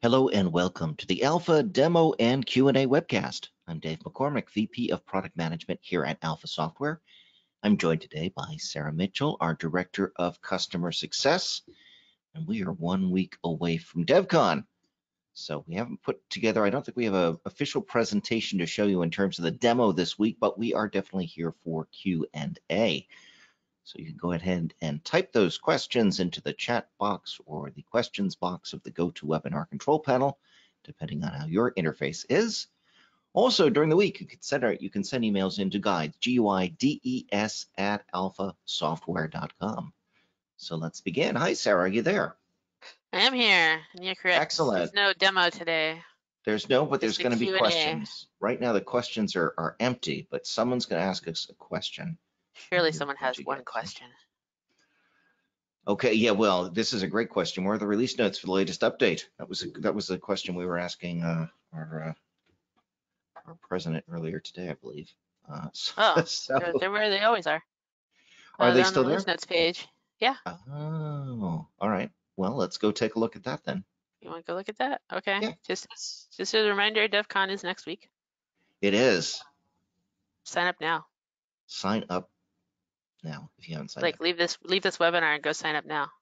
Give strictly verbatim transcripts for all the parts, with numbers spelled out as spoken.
Hello and welcome to the Alpha Demo and Q and A webcast. I'm Dave McCormick, V P of Product Management here at Alpha Software. I'm joined today by Sarah Mitchell, our Director of Customer Success, and we are one week away from Devcon. So we haven't put together, I don't think we have an official presentation to show you in terms of the demo this week, but we are definitely here for Q and A. So you can go ahead and type those questions into the chat box or the questions box of the GoToWebinar control panel, depending on how your interface is. Also, during the week, you can send, out, you can send emails into guides, G U I D E S at alpha software dot com. So let's begin. Hi, Sarah, are you there? I am here, and you're correct. Excellent. There's no demo today. There's no, but Just there's going to be Q and A. questions. Right now, the questions are, are empty, but someone's going to ask us a question. Surely someone has one question. Okay, yeah, well, this is a great question. Where are the release notes for the latest update? That was a, that was the question we were asking uh, our uh, our president earlier today, I believe. Uh, so, Oh, so, they're, they're where they always are. Are uh, they on still the release there? notes page? Yeah. Oh, all right. Well, let's go take a look at that then. You want to go look at that? Okay. Yeah. Just just as a reminder, Devcon is next week. It is. Sign up now. Sign up now if you haven't signed like up. Like leave this leave this webinar and go sign up now.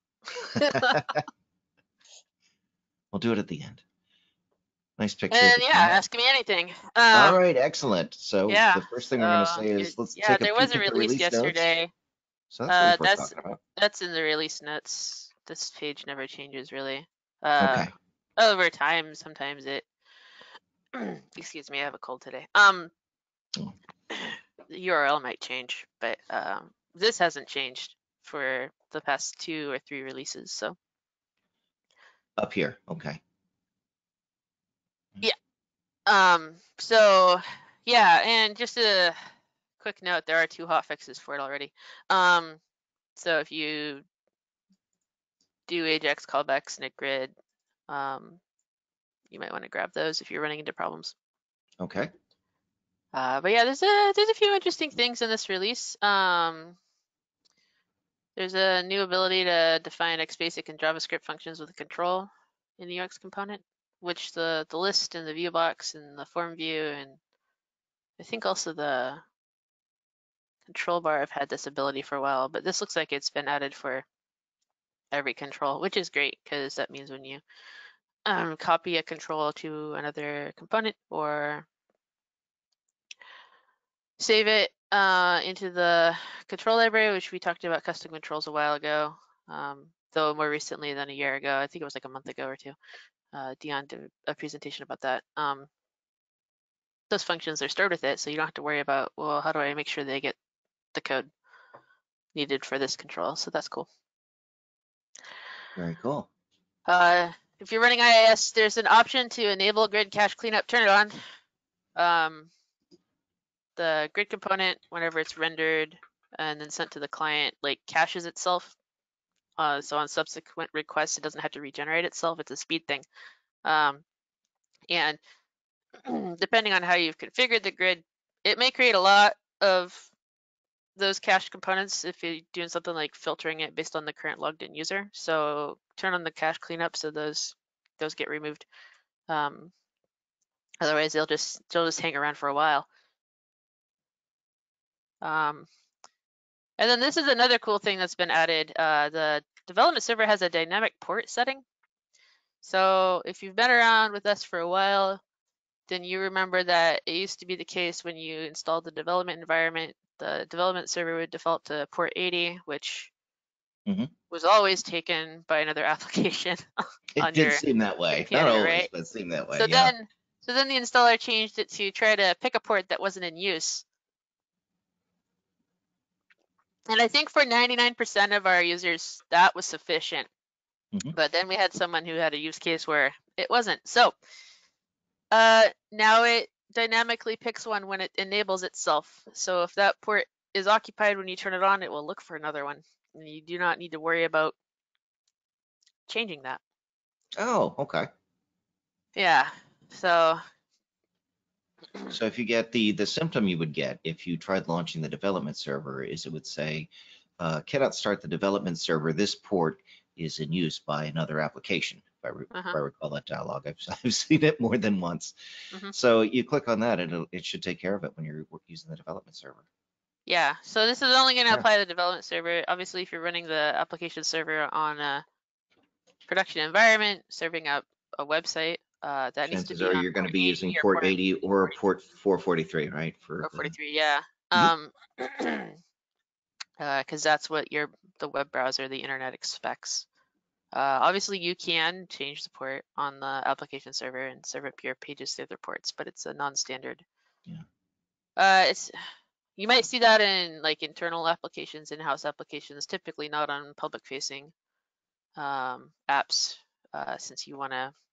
We'll do it at the end. Nice picture. And yeah, ask me anything. Um, All right, excellent. So yeah, the first thing so, we're going to say is let's yeah, take a there peek was a at the release release yesterday. Notes. So that's what uh, we first that's talked about. That's in the release notes. This page never changes really. Uh, okay. Over time, sometimes it. Excuse me, I have a cold today. Um, oh. The U R L might change, but um, this hasn't changed for the past two or three releases. So. Up here, okay. Yeah. Um. So, yeah, and just a quick note: there are two hot fixes for it already. Um. So if you do Ajax callbacks, N I C grid, um, you might want to grab those if you're running into problems. Okay. Uh, but yeah, there's a there's a few interesting things in this release. Um, there's a new ability to define XBasic and JavaScript functions with a control in the U X component, which the the list and the view box and the form view and I think also the control bar have had this ability for a while, but this looks like it's been added for every control, which is great because that means when you um, copy a control to another component or save it uh, into the control library, which we talked about custom controls a while ago, um, though more recently than a year ago. I think it was like a month ago or two. Uh, Dion did a presentation about that. Um, those functions are stored with it, so you don't have to worry about, well, how do I make sure they get the code needed for this control? So that's cool. Very cool. Uh, if you're running I I S, there's an option to enable grid cache cleanup, turn it on. Um, the grid component, whenever it's rendered and then sent to the client, like caches itself. Uh, so on subsequent requests, it doesn't have to regenerate itself. It's a speed thing. Um, and depending on how you've configured the grid, it may create a lot of those cache components if you're doing something like filtering it based on the current logged in user. So turn on the cache cleanup so those those get removed. Um, otherwise, they'll just they'll just hang around for a while. Um, and then this is another cool thing that's been added. Uh, the development server has a dynamic port setting. So if you've been around with us for a while, then you remember that it used to be the case when you installed the development environment, the development server would default to port eighty, which mm-hmm. was always taken by another application. It on did your seem that way. computer, Not always, right? but it seemed that way. So yeah. then, so then the installer changed it to try to pick a port that wasn't in use. And I think for ninety-nine percent of our users, that was sufficient. Mm-hmm. But then we had someone who had a use case where it wasn't. So uh, now it dynamically picks one when it enables itself. So if that port is occupied when you turn it on, it will look for another one. And you do not need to worry about changing that. Oh, okay. Yeah, so. So if you get the, the symptom you would get if you tried launching the development server is it would say, uh, cannot start the development server. This port is in use by another application. If I, re if Uh-huh. I recall that dialogue, I've, I've seen it more than once. Mm-hmm. So you click on that, and it'll, it should take care of it when you're using the development server. Yeah, so this is only going to Yeah. apply to the development server. Obviously, if you're running the application server on a production environment, serving up a website, uh, that needs to Chances be are on you're going port to be using eighty or port port eighty or port four forty-three, right? For or the forty-three, yeah. Mhm. Um, because uh, that's what your the web browser, the internet expects. Uh, obviously, you can change the port on the application server and serve up your pages to other ports, but it's a non-standard. Yeah. Uh, it's you might see that in like internal applications, in-house applications, typically not on public-facing um, apps, uh, since you want to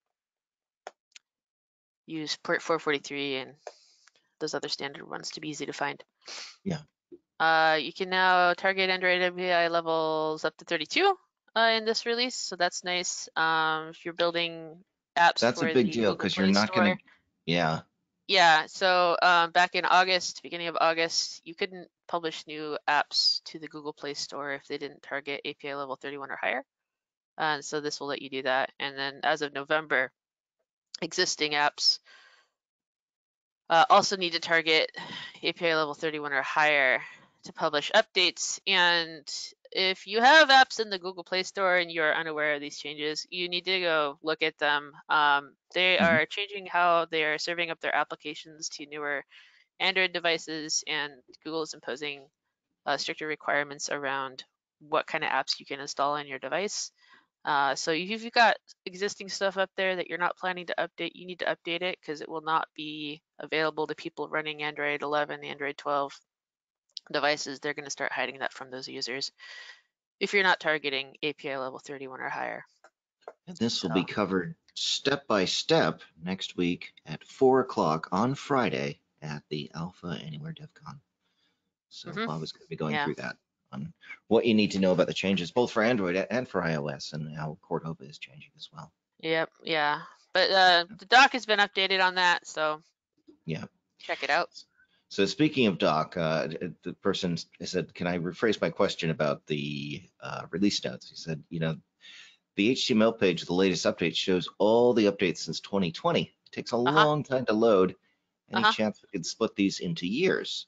use port four forty-three and those other standard ones to be easy to find. Yeah. Uh, you can now target Android A P I levels up to thirty-two uh, in this release, so that's nice. Um, if you're building apps That's a for big the deal Google because you're Play not going Store, to, yeah. yeah, so um, back in August, beginning of August, you couldn't publish new apps to the Google Play Store if they didn't target A P I level thirty-one or higher. And so this will let you do that. And then as of November, existing apps uh, also need to target A P I level thirty-one or higher to publish updates. And if you have apps in the Google Play Store and you're unaware of these changes, you need to go look at them. Um, they Mhm. are changing how they are serving up their applications to newer Android devices, and Google is imposing uh, stricter requirements around what kind of apps you can install on your device. Uh, so if you've got existing stuff up there that you're not planning to update, you need to update it because it will not be available to people running Android eleven, Android twelve devices. They're going to start hiding that from those users if you're not targeting A P I level thirty-one or higher. And this will So, be covered step by step next week at four o'clock on Friday at the Alpha Anywhere Devcon. So mm-hmm. Bob is going to be going Yeah. through that on what you need to know about the changes, both for Android and for iOS, and how Cordova is changing as well. Yep. Yeah. But uh, the doc has been updated on that, so Yeah. check it out. So speaking of doc, uh, the person said, "Can I rephrase my question about the uh, release notes?" He said, "You know, the H T M L page of the latest update shows all the updates since twenty twenty. It takes a Uh-huh. long time to load. Any Uh-huh. chance we could split these into years?"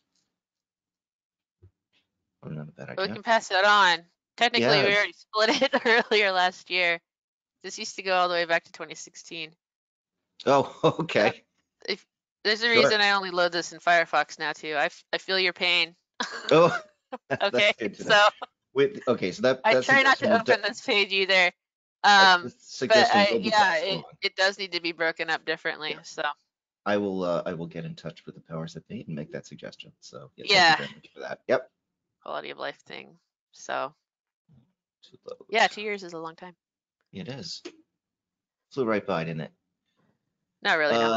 Well, not a bad But we idea. can pass that on. Technically, we Yes. already split it earlier last year. This used to go all the way back to twenty sixteen. Oh, So okay. if there's a Sure. reason I only load this in Firefox now too. I, f- I feel your pain. Oh, Okay, that's good to know. so With okay, so that I that try not suggestion to will de open this page either. uh, Um, this but suggestion I will be yeah, passed it, along. it does need to be broken up differently. Yeah, So I will. Uh, I will get in touch with the powers that be and make that suggestion. So yeah, thank you yeah, very much for that. Yep. quality of life thing. So To load. yeah, two years is a long time. It is. Flew right by, didn't it? Not really, no.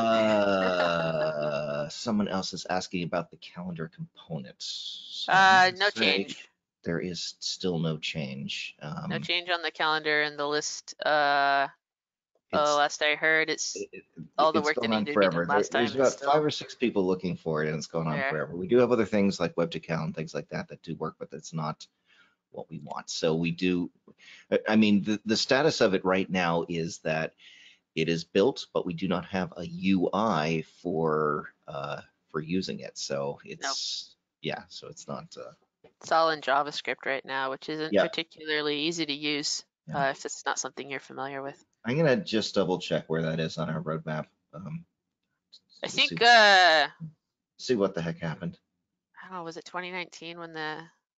Uh, someone else is asking about the calendar components. So I'm Uh, gonna no say change. there is still no change. No Um, change on the calendar and the list. Uh, oh, it's last I heard, it's it, all the it's work that gone on needed to be done forever. There, last there's time is about five still or six people looking for it, and it's gone on there. forever. We do have other things like web to cal and things like that that do work, but that's not what we want. So we do. I mean, the the status of it right now is that it is built, but we do not have a U I for uh, for using it. So Nope. it's yeah. So it's not. Uh, It's all in JavaScript right now, which isn't yeah. particularly easy to use Yeah. uh, if it's not something you're familiar with. I'm gonna just double check where that is on our roadmap. Um, I to see think, uh, see what the heck happened. I don't know, was it twenty nineteen when the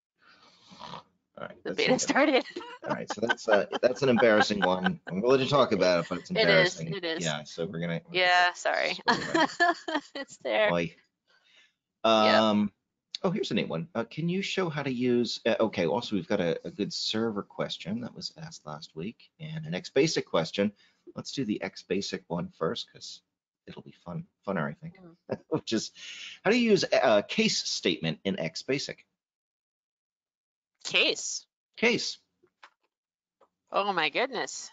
All right, the that's beta an started? all right. So that's uh that's an embarrassing one. I'm willing to talk about it, but it's It is, embarrassing. it is. Yeah. So we're gonna, we're gonna get Yeah, that sorry. squared away. It's there. Boy. Yep. Um. Oh, here's a neat one. Uh, can you show how to use? Uh, okay. Also, we've got a, a good server question that was asked last week, and an X basic question. Let's do the X basic one first because it'll be fun, funner, I think. Mm. Which is, how do you use a, a case statement in X basic? Case. Case. Oh my goodness.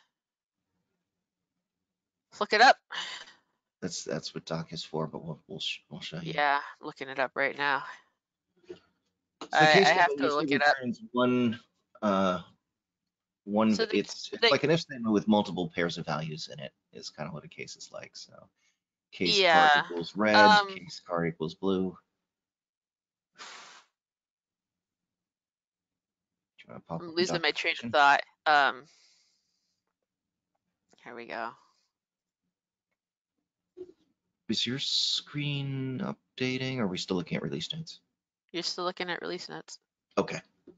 Let's look it up. That's that's what Doc is for, but we'll we'll, sh we'll show you. Yeah, I'm looking it up right now. So the I, case I have statement to usually look it up. returns one uh, one, So the, it's, it's the like an if statement with multiple pairs of values in it is kind of what a case is like. So case card yeah. equals red, Um, case card equals blue. Do you want to pop I'm up losing my train of documentation? thought. Um, here we go. Is your screen updating? Or are we still looking at release notes? You're still looking at release notes. Okay.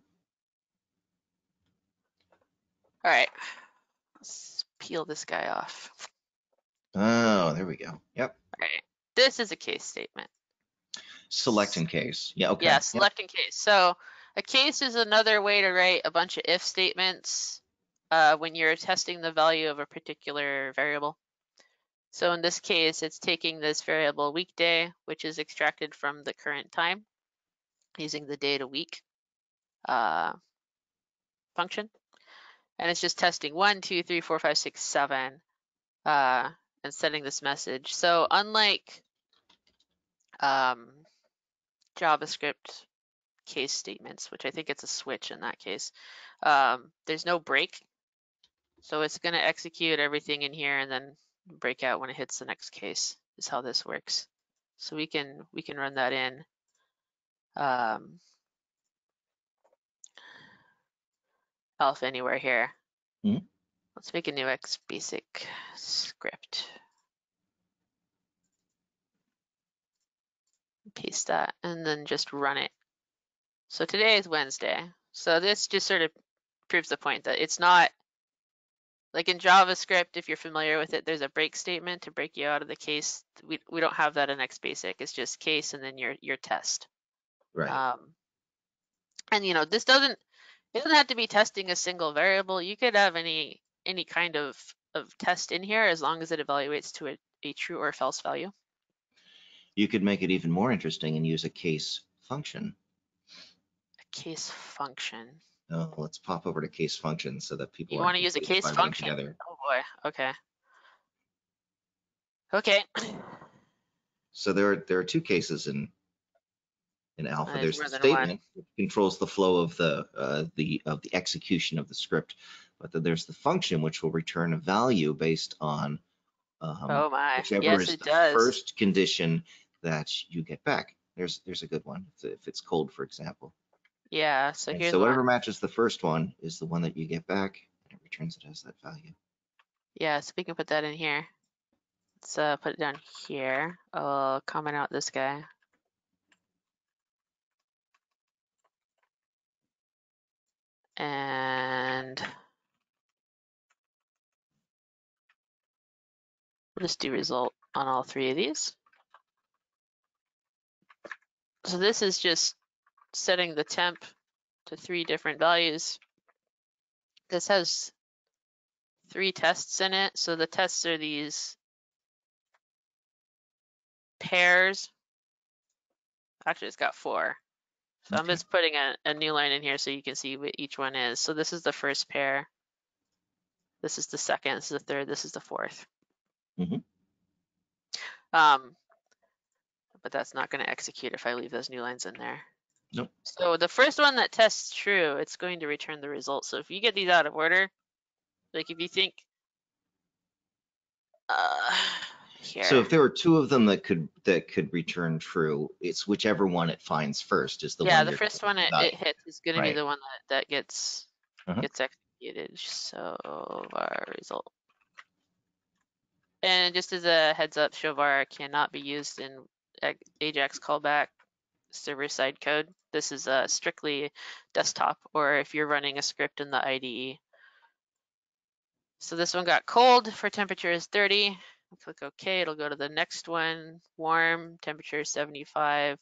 All right. Let's peel this guy off. Oh, there we go. Yep. All right. This is a case statement. Select in case. Yeah, okay. Yeah, Yep. select in case. So a case is another way to write a bunch of if statements uh, when you're testing the value of a particular variable. So in this case, it's taking this variable weekday, which is extracted from the current time using the day to week uh, function. And it's just testing one, two, three, four, five, six, seven, uh, and setting this message. So unlike um, JavaScript case statements, which I think it's a switch in that case, um, there's no break. So it's going to execute everything in here and then break out when it hits the next case is how this works. So we can we can run that in. Um, Alpha anywhere here. Mhm. Let's make a new X basic script. Paste that and then just run it. So today is Wednesday. So this just sort of proves the point that it's not like in JavaScript, if you're familiar with it, there's a break statement to break you out of the case. We, we don't have that in X basic. It's just case and then your your test. Right. Um, and you know, this doesn't it doesn't have to be testing a single variable. You could have any any kind of of test in here as long as it evaluates to a, a true or false value. You could make it even more interesting and use a case function. A case function. Oh, let's pop over to case function so that people You aren't want to use a confused case by them function? together. Oh boy. Okay. Okay. So there are there are two cases in in Oh, alpha. there's There's more the than one. statement which controls the flow of the uh, the of the execution of the script, but then there's the function which will return a value based on um, Oh my. whichever Yes, is it the does. first condition that you get back. There's there's a good one if, if it's cold, for example. Yeah. So And here's so whatever one. matches the first one is the one that you get back, and it returns it as that value. Yeah. So we can put that in here. Let's uh, put it down here. I'll comment out this guy. And we'll just do result on all three of these. So this is just setting the temp to three different values. This has three tests in it. So the tests are these pairs. Actually, it's got four. So I'm Okay. just putting a, a new line in here so you can see what each one is. So this is the first pair. This is the second. This is the third. This is the fourth. Mm-hmm. Um, but that's not going to execute if I leave those new lines in there. Nope. So the first one that tests true, it's going to return the result. So if you get these out of order, like if you think, uh, here. So if there were two of them that could that could return true, it's whichever one it finds first is the Yeah, one the you're first getting one the it, value. it hits is going to be Right. the one that, that gets Uh-huh. gets executed. So our result. And just as a heads up, Shovar cannot be used in Ajax callback server-side code. This is uh, strictly desktop, or if you're running a script in the I D E. So this one got cold for temperature is thirty. Click OK, it'll go to the next one. Warm, temperature is seventy-five.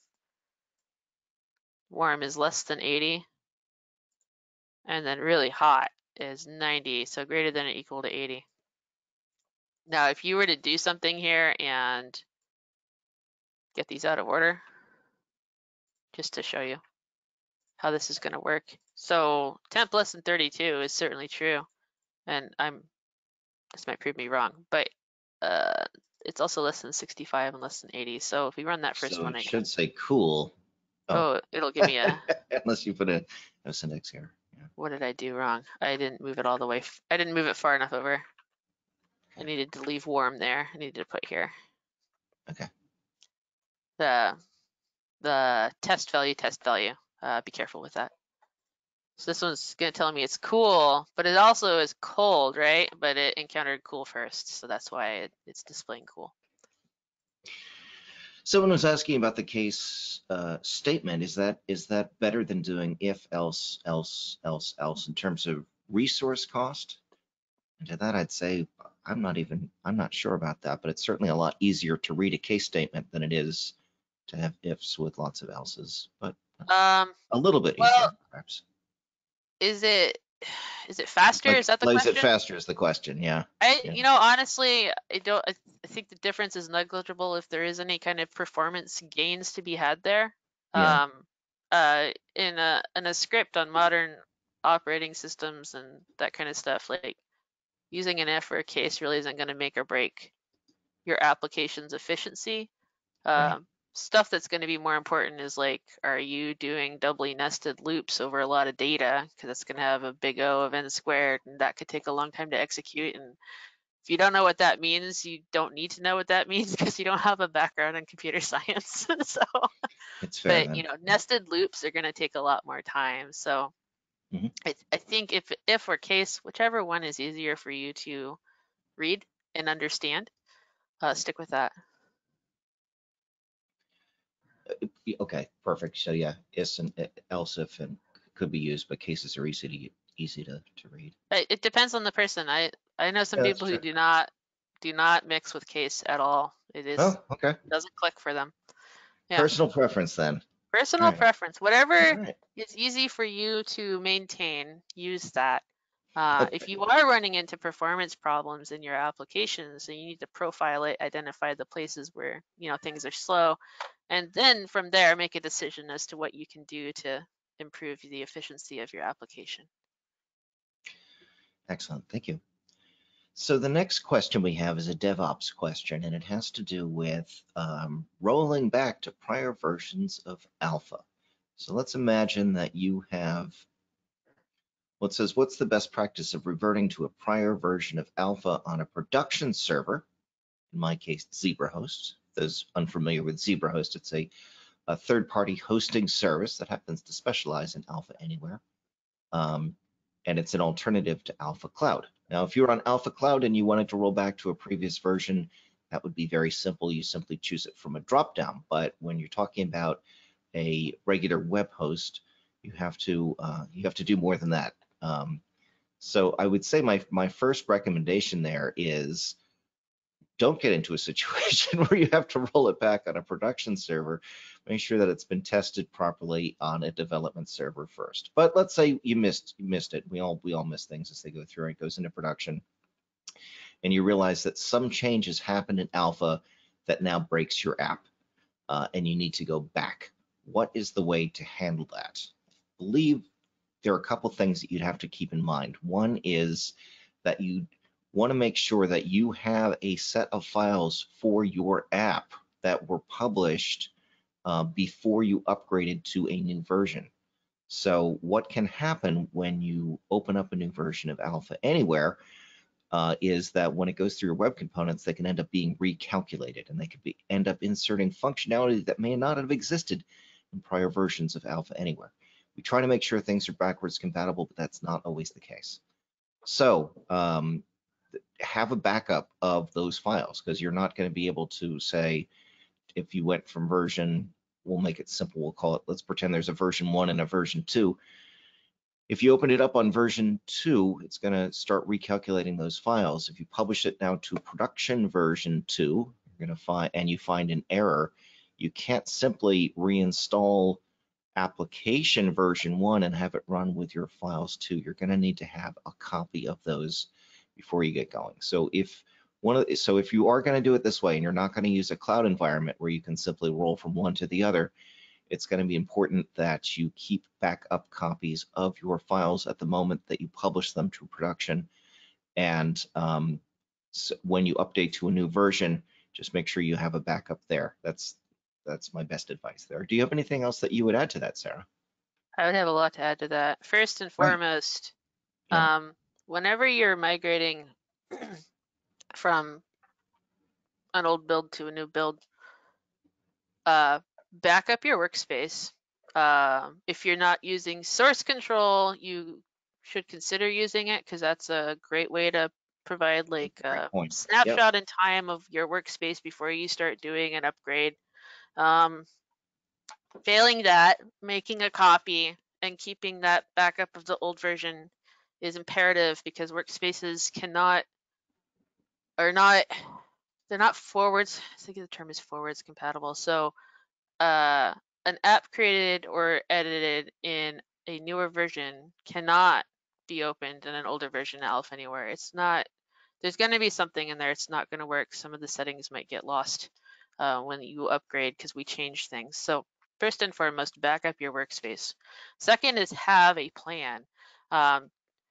Warm is less than eighty. And then really hot is ninety, so greater than or equal to eighty. Now, if you were to do something here and get these out of order, just to show you how this is going to work. So temp less than thirty-two is certainly true. And I'm, this might prove me wrong, but uh, it's also less than sixty-five and less than eighty. So if we run that first So one it again, should say cool. oh, it'll give me a, Unless you put a, a syntax here. what did I do wrong? I didn't move it all the way. F I didn't move it far enough over. I needed to leave warm there. I needed to put here. Okay. The the test value, test value. Uh, be careful with that. So this one's gonna tell me it's cool, but it also is cold, right? But it encountered cool first, so that's why it, it's displaying cool. Someone was asking about the case uh, statement. Is that is that better than doing if, else, else, else, else in terms of resource cost? And to that, I'd say I'm not even I'm not sure about that, but it's certainly a lot easier to read a case statement than it is to have ifs with lots of else's, but Um, a little bit well, easier, perhaps. is it is it faster? Like, Is that the like is it question? faster is the question? Yeah. I, Yeah. you know, honestly, I don't. I, I think the difference is negligible if there is any kind of performance gains to be had there. Yeah. Um, uh, in a in a script on modern operating systems and that kind of stuff, like using an if or a case really isn't going to make or break your application's efficiency. Right. Um, stuff that's going to be more important is like, are you doing doubly nested loops over a lot of data? Because it's going to have a big O of n squared, and that could take a long time to execute. And if you don't know what that means, you don't need to know what that means because you don't have a background in computer science. So, It's fair but you then. know, nested loops are going to take a lot more time. So Hmm. I, I think if if or case, whichever one is easier for you to read and understand, uh, stick with that. Okay, perfect. So yeah, is and uh, else if and could be used, but cases are easy to easy to, to read. It, it depends on the person. I I know some Yeah, that's people who true. do not do not mix with case at all. It is Oh, okay. doesn't click for them. Yeah. Personal preference then. All Personal right. preference. All Whatever right. is easy for you to maintain, use that. Uh, if Okay. you are running into performance problems in your applications, then you need to profile it, identify the places where you know things are slow, and then from there make a decision as to what you can do to improve the efficiency of your application. Excellent. Thank you. So the next question we have is a DevOps question, and it has to do with um, rolling back to prior versions of Alpha. So let's imagine that you have what says, what's the best practice of reverting to a prior version of Alpha on a production server? In my case, ZebraHost. Those unfamiliar with ZebraHost, it's a, a third-party hosting service that happens to specialize in Alpha Anywhere. Um, and it's an alternative to Alpha Cloud. Now, if you're on Alpha Cloud and you wanted to roll back to a previous version, that would be very simple. You simply choose it from a dropdown. But when you're talking about a regular web host, you have to uh, you have to do more than that. Um, so I would say my my first recommendation there is don't get into a situation where you have to roll it back on a production server. Make sure that it's been tested properly on a development server first. But let's say you missed you missed it. We all we all miss things as they go through. It goes into production, and you realize that some changes happen in alpha that now breaks your app, uh, and you need to go back. What is the way to handle that? I believe there are a couple things that you'd have to keep in mind. One is that you want to make sure that you have a set of files for your app that were published uh, before you upgraded to a new version. So what can happen when you open up a new version of Alpha Anywhere uh, is that when it goes through your web components, they can end up being recalculated, and they could be, end up inserting functionality that may not have existed in prior versions of Alpha Anywhere. We try to make sure things are backwards compatible, but that's not always the case. So um, have a backup of those files, because you're not going to be able to say, if you went from version, we'll make it simple, we'll call it, let's pretend there's a version one and a version two. If you open it up on version two, it's going to start recalculating those files. If you publish it now to production version two, you're going to find, and you find an error, you can't simply reinstall application version one and have it run with your files too. You're going to need to have a copy of those before you get going. So if one of so if you are going to do it this way and you're not going to use a cloud environment where you can simply roll from one to the other, it's going to be important that you keep backup copies of your files at the moment that you publish them to production. And um, so when you update to a new version, just make sure you have a backup there. That's that's my best advice there. Do you have anything else that you would add to that, Sarah? I would have a lot to add to that. First and Right. foremost, Yeah. um, whenever you're migrating from an old build to a new build, uh, back up your workspace. Uh, if you're not using source control, you should consider using it because that's a great way to provide like Great a point. Yep. snapshot in time of your workspace before you start doing an upgrade. Um, failing that, making a copy and keeping that backup of the old version is imperative because workspaces cannot are not they're not forwards. I think the term is forwards compatible. So uh, an app created or edited in a newer version cannot be opened in an older version of Alpha Anywhere. It's not, there's going to be something in there. It's not going to work. Some of the settings might get lost uh, when you upgrade because we change things. So first and foremost, back up your workspace. Second is have a plan. Um,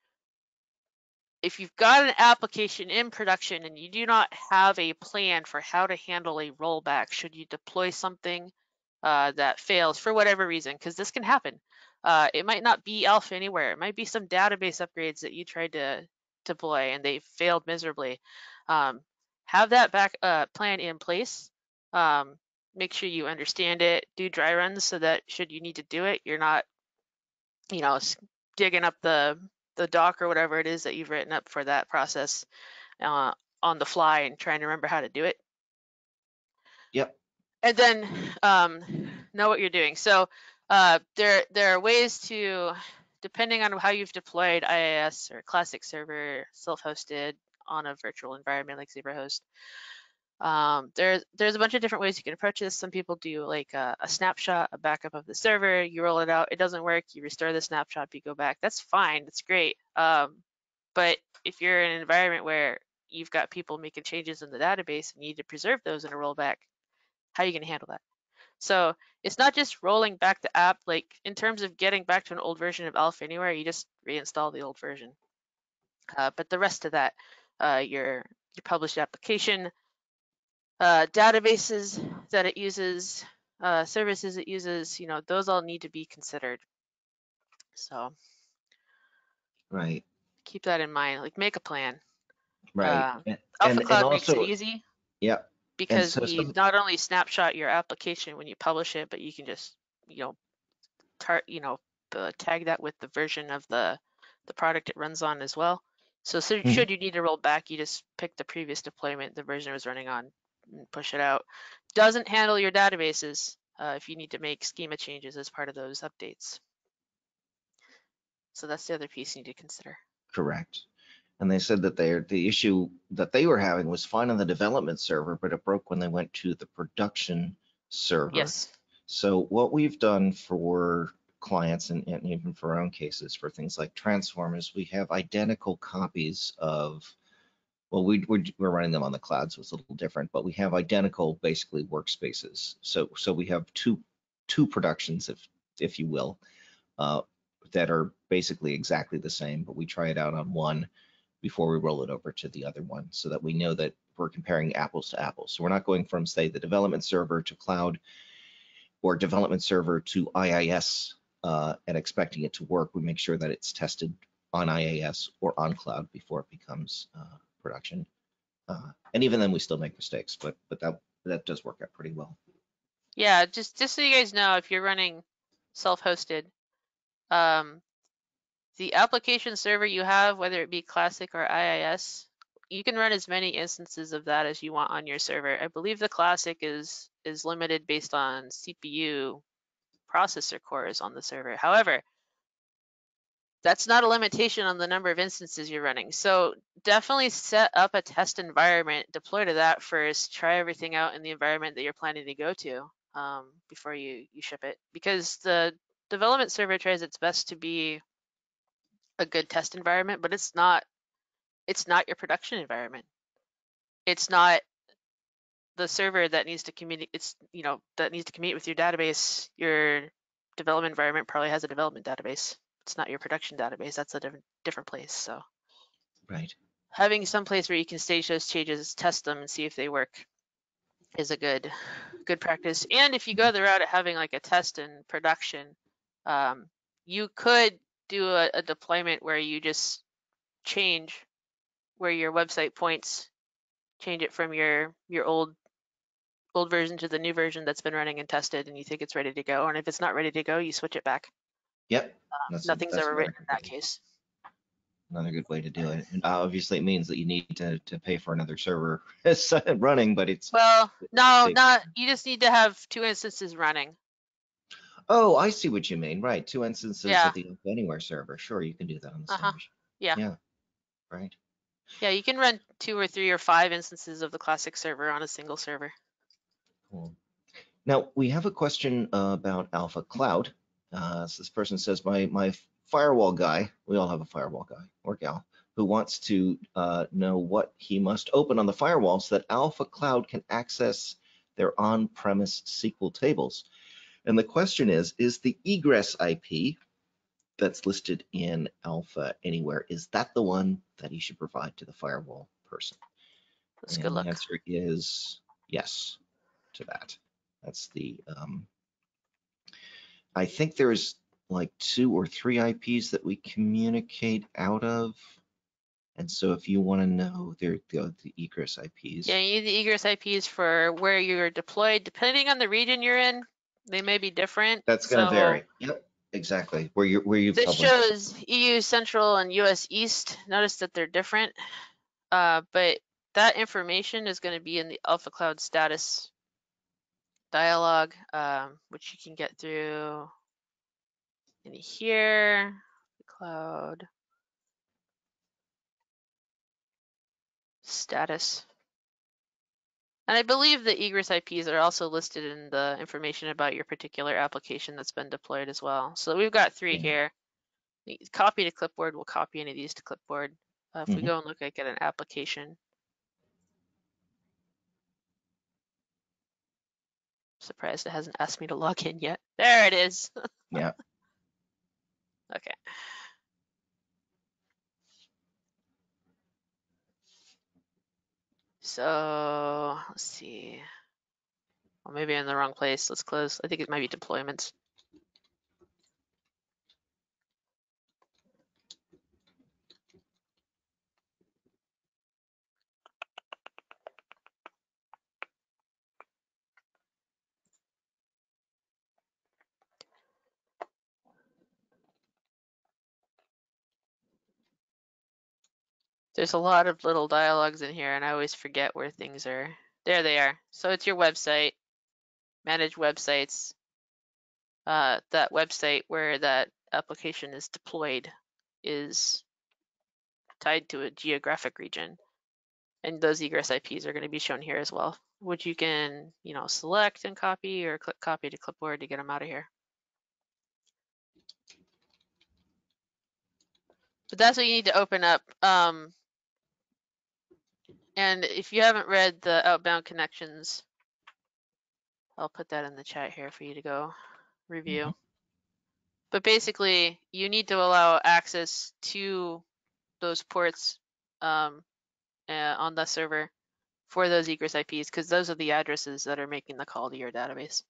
if you've got an application in production and you do not have a plan for how to handle a rollback, should you deploy something uh, that fails for whatever reason, because this can happen. Uh, it might not be Alpha Anywhere. It might be some database upgrades that you tried to deploy and they failed miserably. Um, have that back uh, plan in place. Um, make sure you understand it. Do dry runs so that should you need to do it, you're not, you know, digging up the the doc or whatever it is that you've written up for that process uh, on the fly and trying to remember how to do it. Yep. And then um, know what you're doing. So uh, there there are ways to, depending on how you've deployed I I S or classic server, self-hosted on a virtual environment like ZebraHost. Um, there's there's a bunch of different ways you can approach this. Some people do like a, a snapshot, a backup of the server. You roll it out, it doesn't work. You restore the snapshot, you go back. That's fine. That's great. Um, but if you're in an environment where you've got people making changes in the database and you need to preserve those in a rollback, how are you going to handle that? So it's not just rolling back the app. Like in terms of getting back to an old version of Alpha Anywhere, you just reinstall the old version. Uh, but the rest of that, uh, your your published application, uh, databases that it uses, uh, services it uses, you know, those all need to be considered. So Right. keep that in mind. Like make a plan. Right. Uh, And Alpha and, and Cloud makes it also, easy yeah. And because so we some. not only snapshot your application when you publish it, but you can just, you know, tar you know, uh, tag that with the version of the the product it runs on as well. So, so Mhm. should you need to roll back, you just pick the previous deployment the version it was running on and push it out. Doesn't handle your databases uh, if you need to make schema changes as part of those updates. So that's the other piece you need to consider. Correct. And they said that they the issue that they were having was fine on the development server, but it broke when they went to the production server. Yes. So what we've done for clients and, and even for our own cases for things like transform is we have identical copies of, well, we, we're, we're running them on the cloud, so it's a little different, but we have identical basically workspaces. So so we have two two productions, if if you will, uh, that are basically exactly the same, but we try it out on one before we roll it over to the other one so that we know that we're comparing apples to apples. So we're not going from, say, the development server to cloud or development server to I I S uh, and expecting it to work. We make sure that it's tested on I I S or on cloud before it becomes uh, production. Uh, and even then, we still make mistakes, but but that that does work out pretty well. Yeah, just just so you guys know, if you're running self-hosted, um, the application server you have, whether it be Classic or I I S, you can run as many instances of that as you want on your server. I believe the Classic is is limited based on C P U processor cores on the server. However, that's not a limitation on the number of instances you're running. So definitely set up a test environment, deploy to that first, try everything out in the environment that you're planning to go to um, before you, you ship it. Because the development server tries its best to be a good test environment, but it's not it's not your production environment. It's not the server that needs to communicate. It's you know that needs to communicate with your database. Your development environment probably has a development database. It's not your production database. That's a different different place. So Right. having some place where you can stage those changes, test them, and see if they work is a good good practice. And if you go the route of having like a test in production, um, you could do a, a deployment where you just change where your website points, change it from your your old old version to the new version that's been running and tested, and you think it's ready to go. And if it's not ready to go, you switch it back. Yep, Uh, that's a, nothing's that's ever another written good in way. that case. Another good way to do it. And obviously, it means that you need to to pay for another server running, but it's Well, it no, saves not. time. You just need to have two instances running. Oh, I see what you mean. Right, two instances Yeah. of the Alpha Anywhere server. Sure, you can do that on the Uh same huh. machine. Yeah. Yeah, right. Yeah, you can run two or three or five instances of the classic server on a single server. Cool. Now we have a question uh, about Alpha Cloud. Uh, so this person says, my my firewall guy, we all have a firewall guy or gal, who wants to uh, know what he must open on the firewall so that Alpha Cloud can access their on-premise S Q L tables. And the question is, is the egress I P that's listed in Alpha Anywhere, is that the one that he should provide to the firewall person? That's good And the luck. answer is yes to that. That's the, um, I think there's like two or three I Ps that we communicate out of. And so if you want to know, they're the, the egress I Ps. Yeah, you need the egress I Ps for where you're deployed. Depending on the region you're in, they may be different. That's going to So vary. Yep, exactly. Where you where you this publish. shows E U Central and U S East. Notice that they're different, uh, but that information is going to be in the Alpha Cloud status dialog, um, which you can get through in here, cloud status. And I believe the egress I Ps are also listed in the information about your particular application that's been deployed as well. So we've got three Yeah. here. Copy to clipboard, we'll copy any of these to clipboard. Uh, if mm-hmm. we go and look like at an application, surprised it hasn't asked me to log in yet. There it is. Yeah. Okay. So let's see. Well, maybe I'm in the wrong place. Let's close. I think it might be deployments. There's a lot of little dialogues in here, and I always forget where things are. There they are. So it's your website, manage websites. Uh, that website where that application is deployed is tied to a geographic region. And those egress I Ps are going to be shown here as well, which you can, you know, select and copy or click copy to clipboard to get them out of here. But that's what you need to open up. Um, and if you haven't read the outbound connections, I'll put that in the chat here for you to go review. Mm-hmm. But basically, you need to allow access to those ports um, uh, on the server for those egress I Ps, because those are the addresses that are making the call to your database.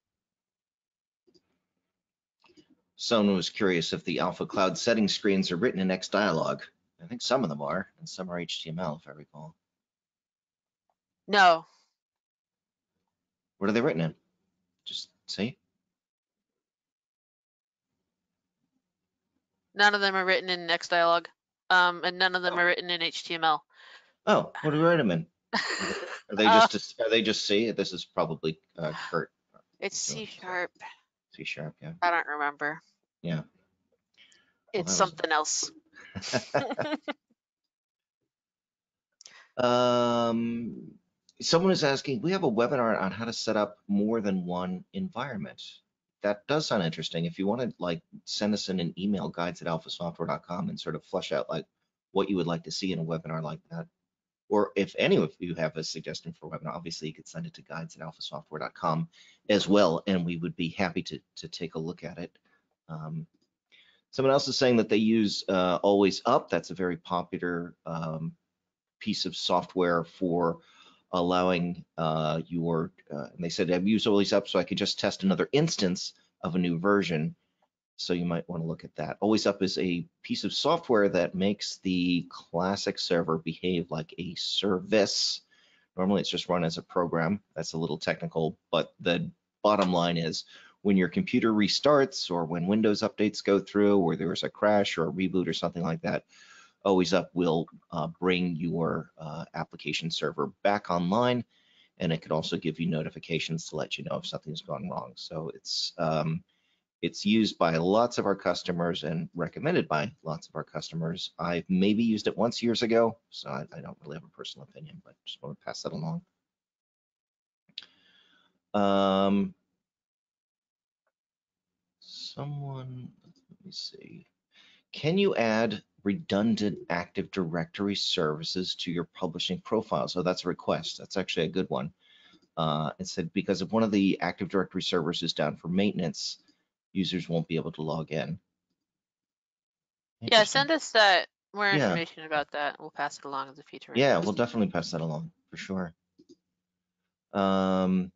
Someone was curious if the Alpha Cloud settings screens are written in Xdialog. I think some of them are, and some are H T M L, if I recall. No. What are they written in? Just see? None of them are written in Xdialog, um, and none of them oh. are written in H T M L. Oh, what do we write them in? Are they, are they just uh, are they just C? This is probably uh, Kurt. It's C sharp. C sharp, yeah. I don't remember. Yeah. It's well, something was... else. um, someone is asking, we have a webinar on how to set up more than one environment. That does sound interesting. If you want to like send us in an email, guides at alpha software dot com, and sort of flesh out like what you would like to see in a webinar like that. Or if any of you have a suggestion for a webinar, obviously you could send it to guides at alpha software dot com as well, and we would be happy to, to take a look at it. Um, someone else is saying that they use uh, Always Up. That's a very popular um, piece of software for allowing uh, your, uh, and they said, I've used Always Up so I could just test another instance of a new version. So you might want to look at that. Always Up is a piece of software that makes the classic server behave like a service. Normally it's just run as a program. That's a little technical, but the bottom line is when your computer restarts or when Windows updates go through or there's a crash or a reboot or something like that, Always Up will uh, bring your uh, application server back online, and it could also give you notifications to let you know if something's gone wrong. So it's um, it's used by lots of our customers and recommended by lots of our customers. I've maybe used it once years ago, so I, I don't really have a personal opinion, but just want to pass that along. Um, someone, let me see. Can you add redundant Active Directory services to your publishing profile? So that's a request. That's actually a good one. Uh, it said because if one of the Active Directory servers is down for maintenance, users won't be able to log in. Yeah, send us uh, more Yeah. information about that. We'll pass it along as a future Yeah, request. we'll definitely pass that along for sure. Um,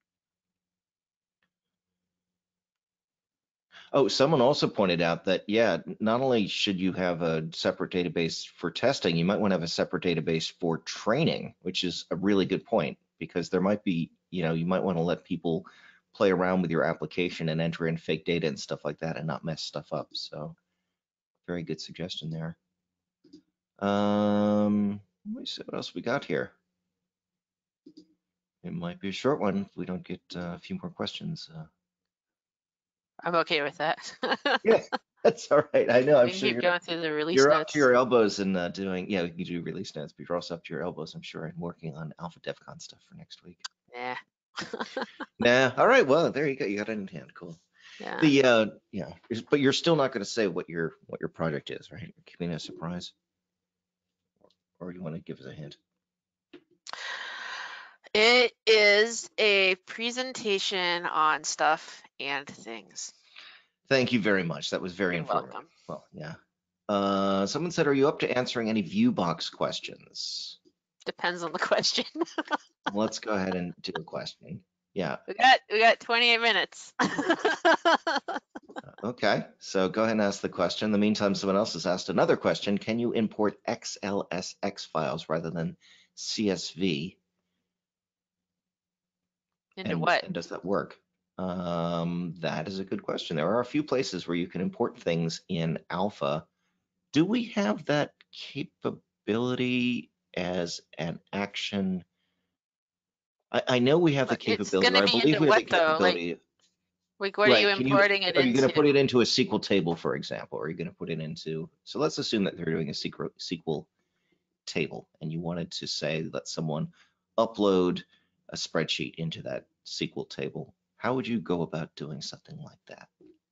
oh, someone also pointed out that, yeah, not only should you have a separate database for testing, you might want to have a separate database for training, which is a really good point because there might be, you know, you might want to let people play around with your application and enter in fake data and stuff like that and not mess stuff up. So very good suggestion there. Um, let me see what else we got here. It might be a short one if we don't get uh, a few more questions. Uh, I'm okay with that. yeah, that's all right. I know. I'm We can sure keep you're going through the release you're up notes. to your elbows in uh, doing. Yeah, you do release notes, but you're also up to your elbows, I'm sure, in working on Alpha Devcon stuff for next week. Yeah. Nah. All right. Well, there you go. You got it in hand. Cool. Yeah. The uh, yeah, but you're still not going to say what your what your project is, right? You're keeping it a surprise, or you want to give us a hint? It is a presentation on stuff and things. Thank you very much. That was very You're informative. welcome. Well, yeah. Uh, someone said, "Are you up to answering any ViewBox questions?" Depends on the question. Let's go ahead and do a question. Yeah. we got we got twenty-eight minutes. Okay. So go ahead and ask the question. In the meantime, someone else has asked another question. Can you import X L S X files rather than C S V? Into And, what? and does that work? Um, that is a good question. There are a few places where you can import things in Alpha. Do we have that capability as an action? I, I know we have the It's capability, gonna or I be believe into we have the what though? Like capability. like what are you Right. Can you, importing it are you going into? to put it into a S Q L table, for example? Or are you going to put it into, so let's assume that they're doing a S Q L, S Q L table and you wanted to say, let someone upload a spreadsheet into that S Q L table. How would you go about doing something like that?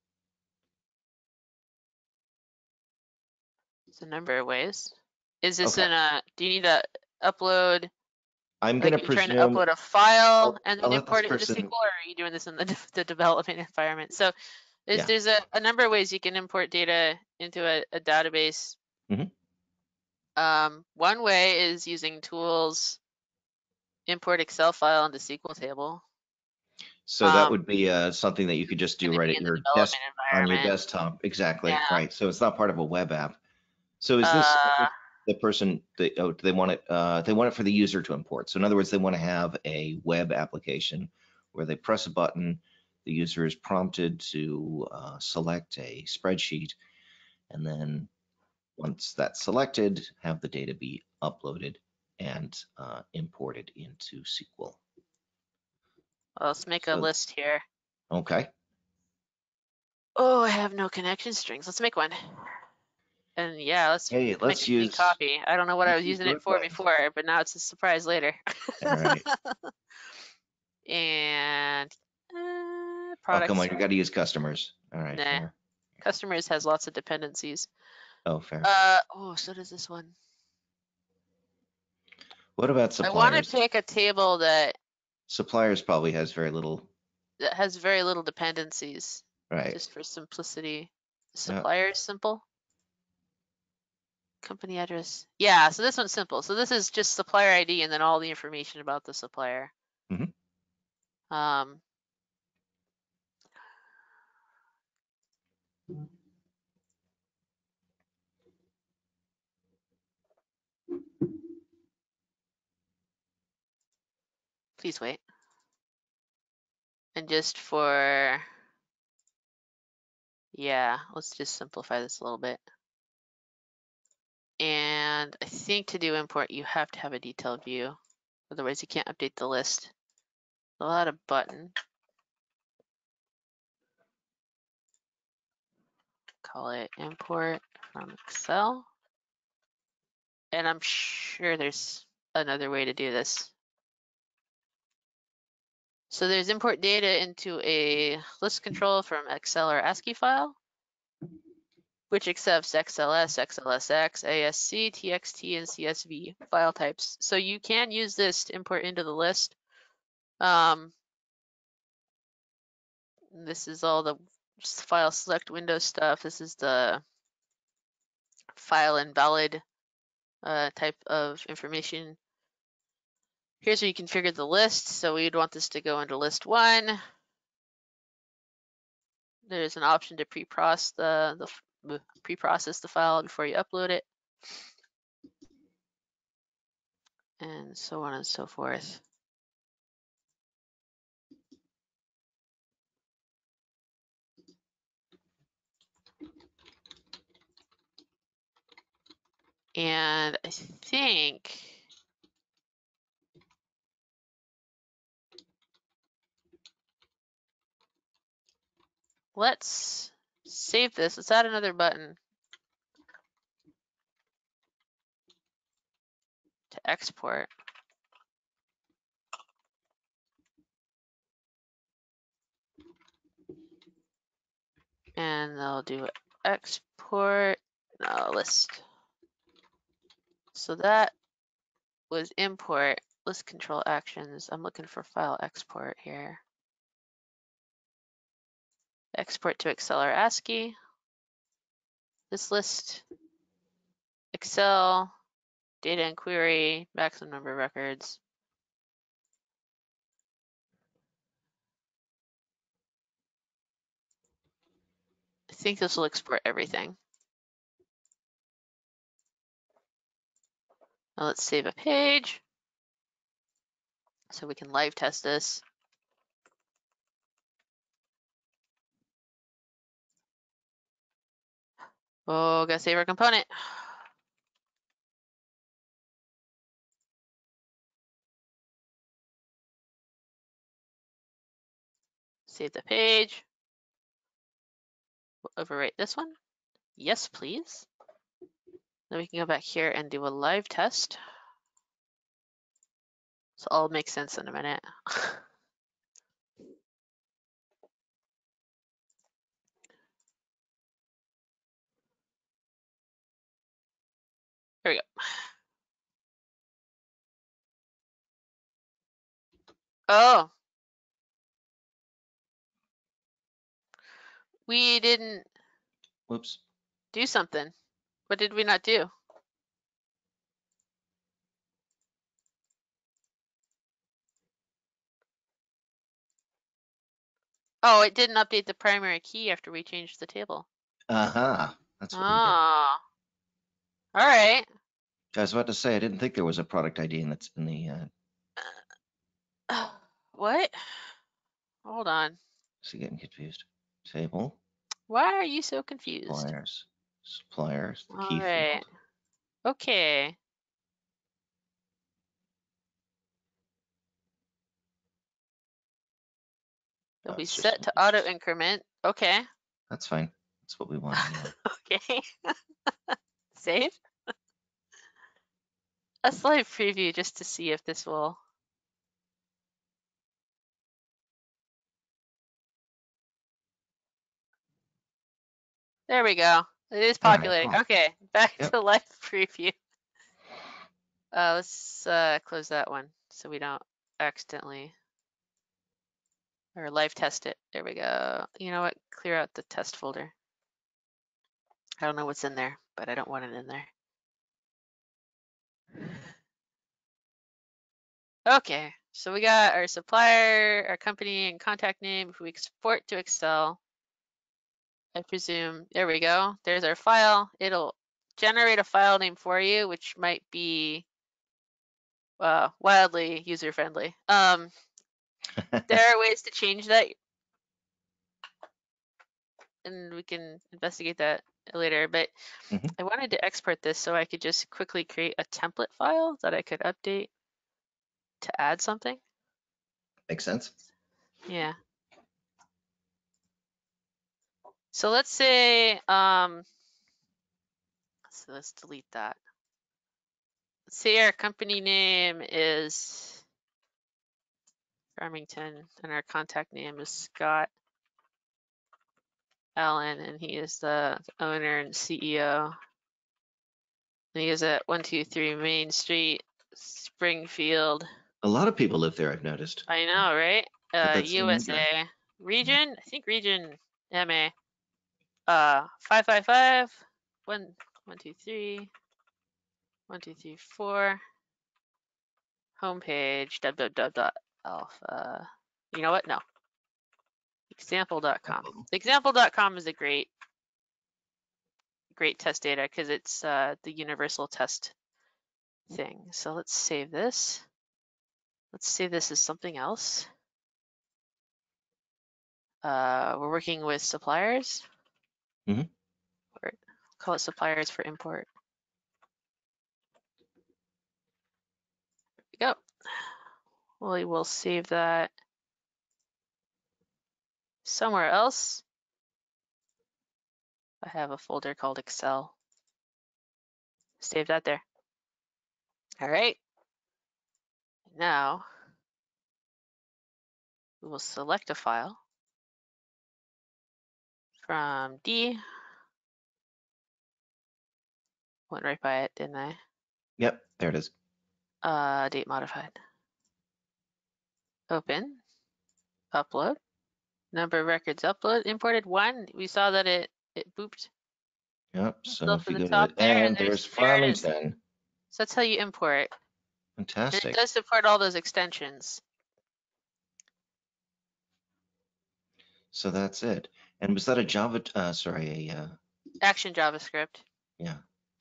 It's a number of ways. Is this Okay. in a, do you need to upload, I'm going like to you're trying to presume, upload a file I'll, and I'll then let this import it into person, S Q L, or are you doing this in the, the development environment? So there's, yeah. there's a, a number of ways you can import data into a, a database. Mhm. Um, one way is using tools, import Excel file into S Q L table. So that Um, would be uh, something that you could just it's do going to right be at in the your desk development on your environment. desktop. Exactly. Yeah. Right. So it's not part of a web app. So is this Uh, the person they, oh, they want it uh, they want it for the user to import. So in other words, they want to have a web application where they press a button, the user is prompted to uh, select a spreadsheet, and then once that's selected, have the data be uploaded and uh, imported into S Q L. well, let's make a So list here. okay. Oh, I have no connection strings. Let's make one. And yeah, let's Hey, make let's a clean use copy. I don't know what I let's was use using the it for request. before, but now it's a surprise later. All right. And uh, Oh, come products. on, you got to use customers. All right, Nah, fair. customers has lots of dependencies. Oh, fair. Uh oh, so does this one. What about I want to suppliers? pick a table that Suppliers probably has very little, that has very little dependencies, right? just for simplicity. Yeah. Supplier is simple. Company address. Yeah, so this one's simple. So this is just supplier I D and then all the information about the supplier. Mhm. Um, Please wait. And just for, yeah, let's just simplify this a little bit. And I think to do import, you have to have a detailed view. Otherwise, you can't update the list. I'll add a button. Call it import from Excel. And I'm sure there's another way to do this. So there's import data into a list control from Excel or ASCII file, which accepts X L S, X L S X, A S C, T X T, and C S V file types. So you can use this to import into the list. Um, this is all the file select window stuff. This is the file invalid uh, type of information. Here's where you configure the list. So we'd want this to go into list one. There's an option to pre-process the, the pre-process the file before you upload it, and so on and so forth. And I think let's save this. Let's add another button to export. And I'll do export no, list. So that was import list control actions. I'm looking for file export here. Export to Excel or ASCII. This list, Excel, data and query, maximum number of records. I think this will export everything. Now let's save a page so we can live test this. Oh, gotta save our component. Save the page. We'll overwrite this one. Yes, please. Then we can go back here and do a live test. So all makes sense in a minute. There we go. Oh, we didn't Whoops. do something. What did we not do? Oh, it didn't update the primary key after we changed the table. Uh-huh. That's what we did. Oh, all right. I was about to say, I didn't think there was a product I D in that's in the, uh, What? Hold on. so getting confused. Table, Why are you so confused? suppliers, suppliers, the All key right. field. Okay. It'll be That's just set to it's auto just- increment. Okay. That's fine. That's what we want anyway. Okay. Save. A live preview just to see if this will. There we go. It is All right, populating. cool. Okay, back Yep. to live preview. Uh, let's uh, close that one so we don't accidentally or live test it. There we go. You know what? Clear out the test folder. I don't know what's in there, but I don't want it in there. Okay, so we got our supplier, our company, and contact name. If we export to Excel, I presume, there we go. There's our file. It'll generate a file name for you, which might be uh, wildly user-friendly. Um, there are ways to change that, and we can investigate that later, but Mhm. I wanted to export this so I could just quickly create a template file that I could update to add something. Makes sense. Yeah. So let's say, um, so let's delete that. Let's say our company name is Farmington and our contact name is Scott Allen, and he is the owner and C E O. And he is at one two three Main Street, Springfield. A lot of people live there, I've noticed. I know, right? Got Uh, that same address. U S A. Region? I think region M A. Uh, five five five, one, one, two, three, one, two, three, four. Homepage, www.alpha. You know what? No. Example dot com. Uh-oh. Example dot com is a great, great test data because it's uh, the universal test thing. So let's save this. Let's save this as something else. Uh, we're working with suppliers. Mm-hmm. Or call it suppliers for import. There we go. Well, we will save that somewhere else. I have a folder called Excel. Save that there. All right. Now we will select a file from D. Went right by it, didn't I? Yep, there it is. Uh, date modified. Open. Upload. Number of records upload imported one. We saw that it it booped. Yep, so Still if for you the go top to, there, and and there's there's there it is. Farmington. So that's how you import. And it Fantastic. does support all those extensions. So that's it. And was that a Java, uh, sorry, a, uh, Action JavaScript. yeah.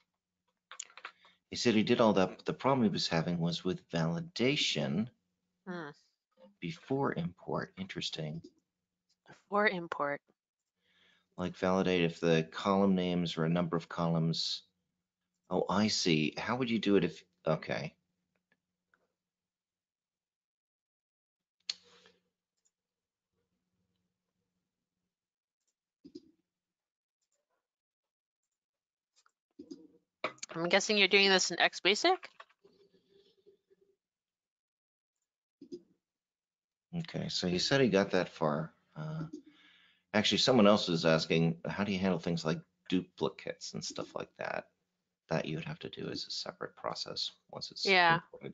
He said he did all that, but the problem he was having was with validation Hmm. before import. Interesting. For import. Like validate if the column names or a number of columns. Oh, I see. How would you do it if, okay. I'm guessing you're doing this in X Basic? Okay, so he said he got that far. Uh, actually, someone else was asking, how do you handle things like duplicates and stuff like that? That you would have to do as a separate process once it's Yeah. imported.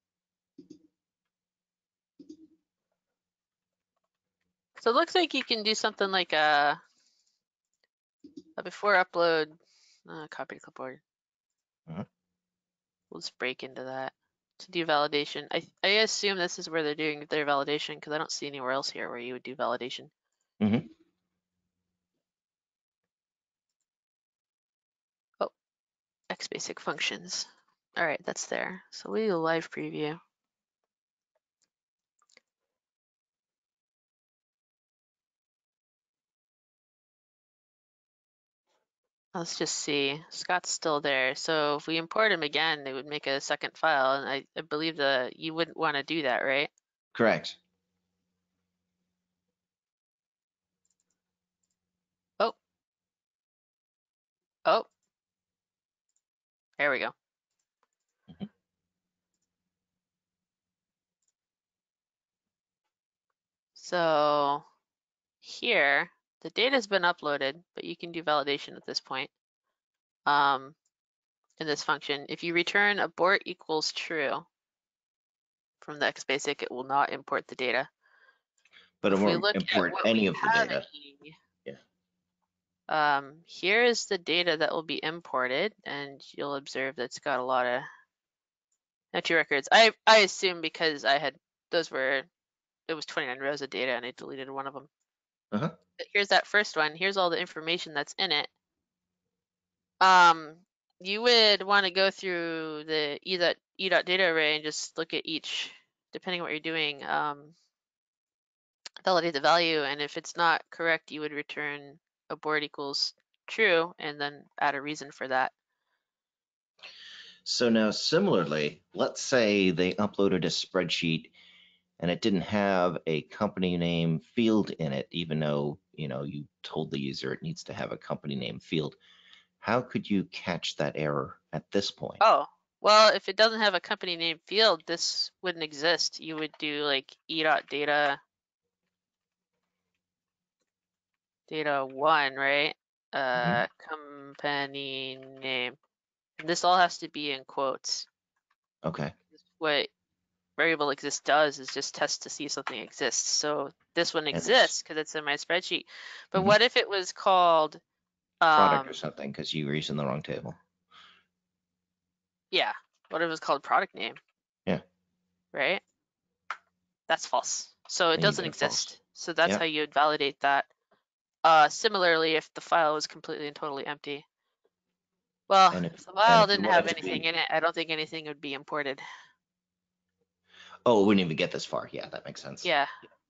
So it looks like you can do something like a, a before upload, uh, copy to clipboard. Uh-huh. We'll just break into that to do validation. I, I assume this is where they're doing their validation because I don't see anywhere else here where you would do validation. Mm-hmm. Oh, X Basic functions. All right, that's there. So we do live preview. Let's just see. Scott's still there. So if we import him again, they would make a second file. And I, I believe that you wouldn't want to do that, right? Correct. Oh. Oh. There we go. Mm-hmm. So here, the data's been uploaded, but you can do validation at this point. Um, in this function, if you return abort equals true from the X Basic, it will not import the data. But it If we won't look at import what any we of the have data. here, Yeah. um, here is the data that will be imported, and you'll observe that it's got a lot of entry records. I I assume because I had those were it was twenty-nine rows of data and I deleted one of them. Uh-huh. Here's that first one. Here's all the information that's in it. Um, you would want to go through the e dot, e dot data array and just look at each, depending on what you're doing, um, validate the value, and if it's not correct, you would return abort equals true, and then add a reason for that. So now similarly, let's say they uploaded a spreadsheet and it didn't have a company name field in it, even though, you know, you told the user it needs to have a company name field. How could you catch that error at this point? Oh, well, if it doesn't have a company name field, this wouldn't exist. You would do like e dot data data one, right? Uh, Mm-hmm. company name. And this all has to be in quotes. Okay. What variable exist does is just test to see if something exists. So this one And it's exists because it's in my spreadsheet. But mhm, what if it was called, product or um, something because you were using the wrong table. yeah, what if it was called product name, Yeah. right? That's false. So it Then you doesn't get a false. exist. So that's Yeah. how you'd validate that. Uh, similarly, if the file was completely and totally empty. Well, And if if the and file if you didn't want have it to anything be, in it, I don't think anything would be imported. oh, it wouldn't even get this far. Yeah, that makes sense. Yeah.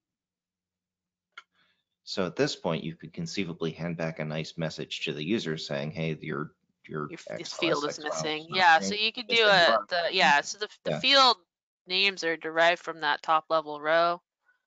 So at this point, you could conceivably hand back a nice message to the user saying, "Hey, your your Your this field is X L S X file is missing. not Yeah, so being you could do missing a product the name." yeah, so the the Yeah. field names are derived from that top level row,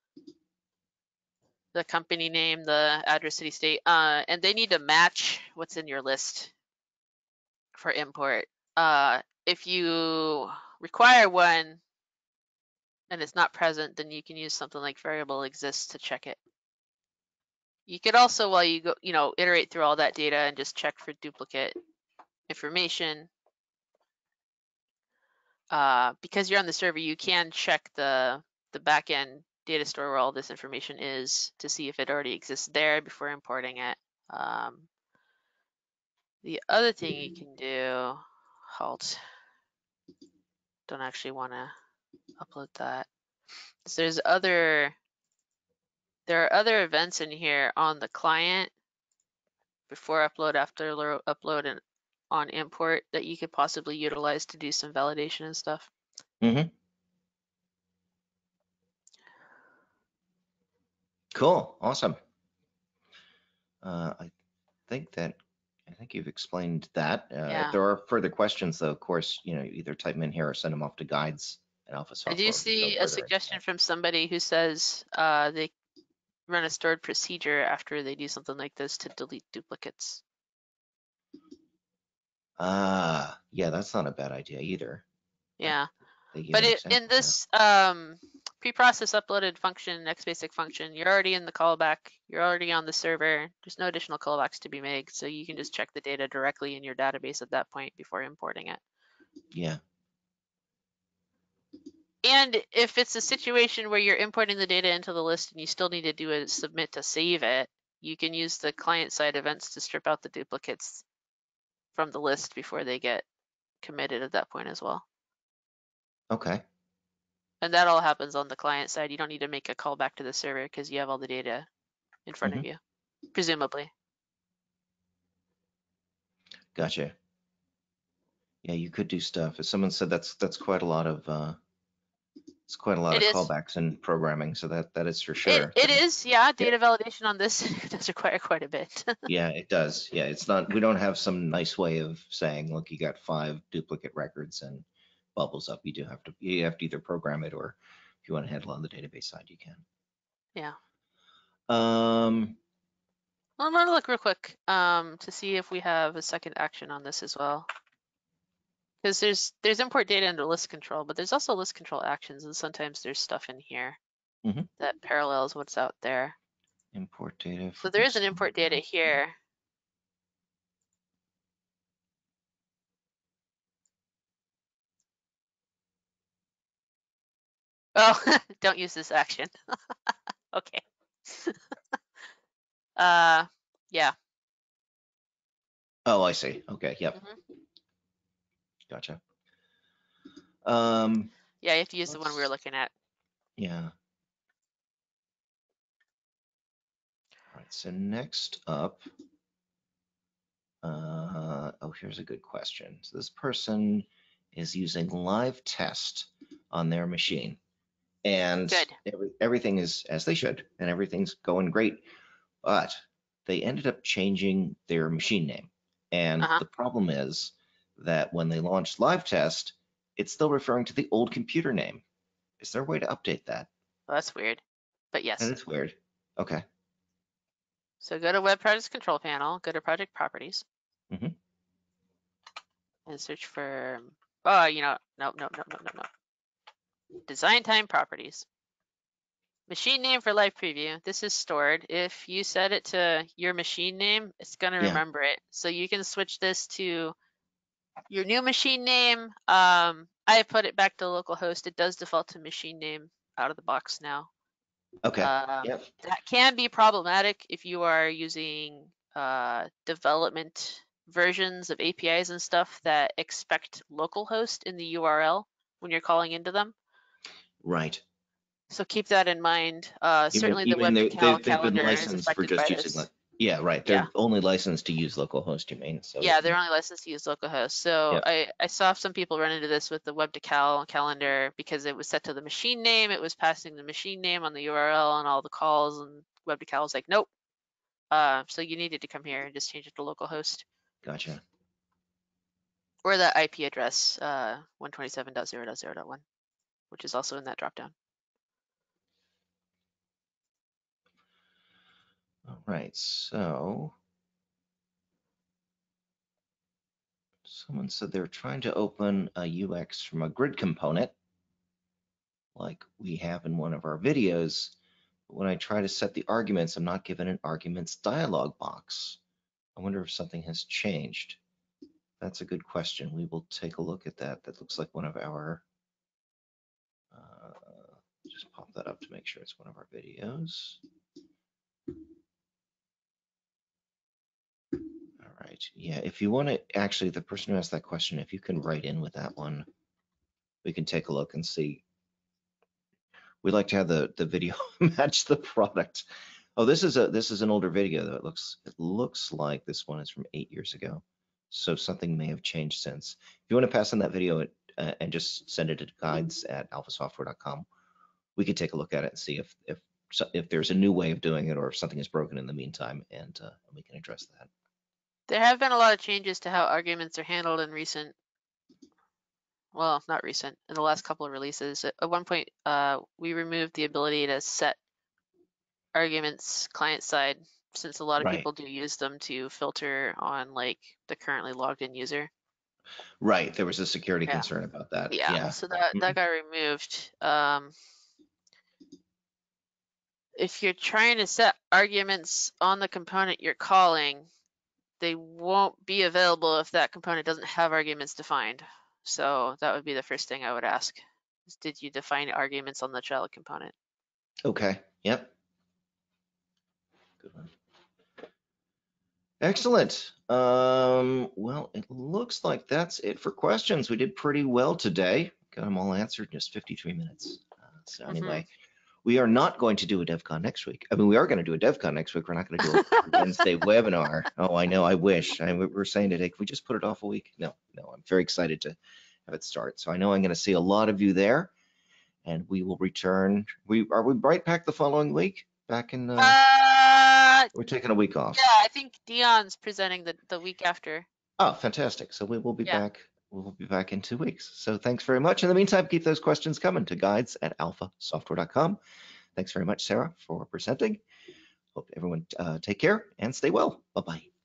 the company name, the address, city, state, uh, and they need to match what's in your list for import. Uh, if you require one and it's not present, then you can use something like variable exists to check it. You could also, while you go, you know, iterate through all that data and just check for duplicate information. Uh, because you're on the server, you can check the the backend data store where all this information is to see if it already exists there before importing it. Um, the other thing you can do, halt, don't actually want to upload that. So there's other, there are other events in here on the client before upload, after upload, and on import that you could possibly utilize to do some validation and stuff. Mm-hmm. Cool. Awesome. Uh, I think that I think you've explained that. Uh, if Yeah. there are further questions, though, of course, you know, either type them in here or send them off to guides at Alpha I do Software. We can go see a further into suggestion that. from somebody who says uh, they run a stored procedure after they do something like this to delete duplicates. Ah, yeah, that's not a bad idea either. I, Yeah, they give but an it, example in of that. this um, pre-process uploaded function, xbasic function, you're already in the callback. You're already on the server. There's no additional callbacks to be made, so you can just check the data directly in your database at that point before importing it. Yeah. And if it's a situation where you're importing the data into the list and you still need to do a submit to save it, you can use the client-side events to strip out the duplicates from the list before they get committed at that point as well. Okay. And that all happens on the client side. You don't need to make a call back to the server because you have all the data in front Mm-hmm. of you, presumably. Gotcha. Yeah, you could do stuff. As someone said, that's that's quite a lot of uh, it's quite a lot It of is. callbacks and programming. So that that is for It sure. it So is. Yeah, yeah, data validation on this does require quite a bit. yeah, it does. Yeah, it's not. We don't have some nice way of saying, look, you got five duplicate records and bubbles up. You do have to. You have to either program it or if you want to handle it on the database side, you can. Yeah. Um. I'm gonna look real quick um, to see if we have a second action on this as well. Because there's there's import data into list control, but there's also list control actions, and sometimes there's stuff in here Mm-hmm. that parallels what's out there. Import data. So From there is an import data here. Oh, don't use this action. Okay. uh, yeah. Oh, I see. Okay. Yep. Mm-hmm. Gotcha. Um. Yeah, you have to use the one we were Let's. looking at. Yeah. right, so next up, uh, oh, here's a good question. So this person is using live test on their machine, and Good. every, everything is as they should, and everything's going great. But they ended up changing their machine name. And Uh-huh. the problem is that when they launched live test, it's still referring to the old computer name. Is there a way to update that? Well, that's weird. But That yes. is weird. Okay. So go to Web Projects Control Panel, go to Project Properties, hmm and search for, oh, you know, nope, nope, nope, nope, nope, nope. Design time properties. Machine name for live preview. This is stored. If you set it to your machine name, it's going to Yeah. remember it. So you can switch this to your new machine name. Um, I put it back to localhost. It does default to machine name out of the box now. Okay. Um, Yep. that can be problematic if you are using uh, development versions of A P Is and stuff that expect localhost in the U R L when you're calling into them. Right. So keep that in mind. Uh, You mean certainly you the mean web to they, they cal they've been calendar is licensed for affected just by using like this. yeah, right. Yeah. They're only licensed to use localhost, you mean? So they Yeah, can they're only licensed to use localhost. So Yep. I, I saw some people run into this with the web to cal calendar because it was set to the machine name. It was passing the machine name on the U R L and all the calls, and web to cal was like, nope. Uh, so you needed to come here and just change it to localhost. Gotcha. Or the I P address, uh, one twenty-seven dot zero dot zero dot one, which is also in that dropdown. All right. So someone said they're trying to open a U X from a grid component like we have in one of our videos. But when I try to set the arguments, I'm not given an arguments dialog box. I wonder if something has changed. That's a good question. We will take a look at that. That looks like one of our, uh, just pop that up to make sure it's one of our videos. All right. Yeah, if you want to, actually, the person who asked that question, if you can write in with that one, we can take a look and see. We'd like to have the, the video match the product. Oh, this is a this is an older video though. It looks it looks like this one is from eight years ago. So something may have changed since. If you want to pass on that video uh, and just send it to guides at alpha software dot com, we could take a look at it and see if if if there's a new way of doing it or if something is broken in the meantime, and uh, we can address that. There have been a lot of changes to how arguments are handled in recent, well, not recent, in the last couple of releases. At one point, uh, we removed the ability to set arguments client side, since a lot of Right. people do use them to filter on like the currently logged in user. Right. There was a security Yeah. concern about that. Yeah, Yeah. so that Mhm. that got removed. Um, if you're trying to set arguments on the component you're calling, they won't be available if that component doesn't have arguments defined. So that would be the first thing I would ask. Is, did you define arguments on the child component? Okay. Yep. Good one. Excellent. Um, well, it looks like that's it for questions. We did pretty well today. Got them all answered in just fifty-three minutes. Uh, so anyway, mm-hmm. we are not going to do a DevCon next week. I mean, we are going to do a DevCon next week. We're not going to do a Wednesday webinar. Oh, I know. I wish. I, we were saying today, can we just put it off a week? No, no. I'm very excited to have it start. So I know I'm going to see a lot of you there, and we will return. We are we right back the following week? Back in. Uh, uh we're taking a week off. Yeah, I think Dion's presenting the the week after. Oh, fantastic. So we will be Yeah. back. We will be back in two weeks. So thanks very much. In the meantime, keep those questions coming to guides at alpha software dot com. Thanks very much, Sarah, for presenting. Hope everyone uh, take care and stay well. Bye-bye.